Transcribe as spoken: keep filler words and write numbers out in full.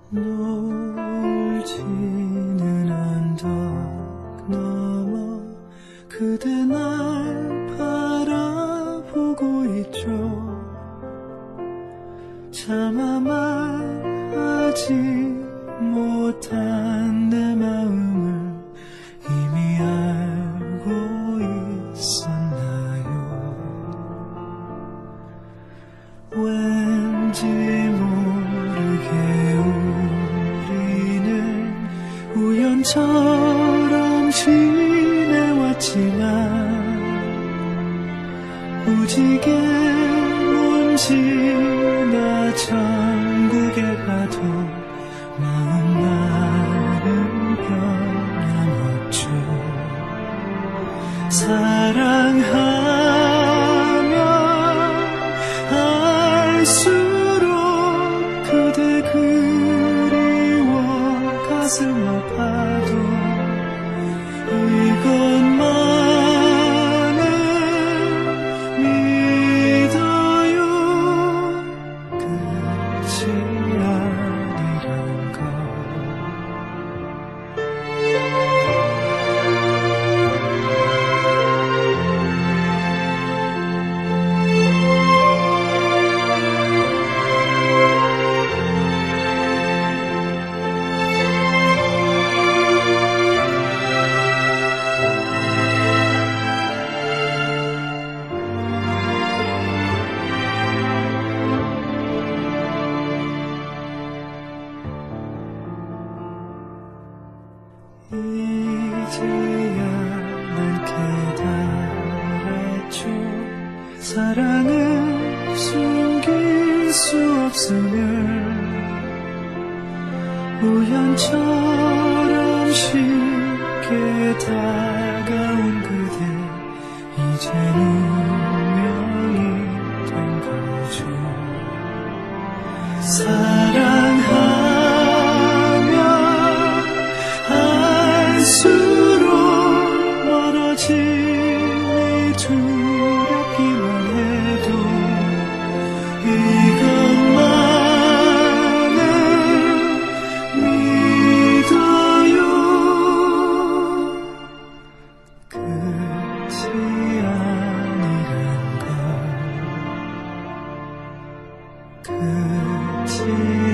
노을 지는 언덕 넘어 그대 날 바라보고 있죠. 차마 말하지 못한 내 마음을 이미 알고 있었나요? 왠지 모르게 우리는 우연처럼 지내왔지만 무지개 먼지 나 천국에 가도 마음만은 변함없죠. 사랑하면 알수록 그대 그리워 가슴 아파도 이것만은 믿어요. 끝이 아니란 걸. 이제야 난 깨달았죠. 사랑은 숨길 수 없음을. 우연처럼 쉽게 다가온 그대 이젠 운명이 된 거죠. 사랑하면 알수록 멀어짐이 두렵기만 해도 이것만은 믿어요. 끝이 아니란 걸. 끝이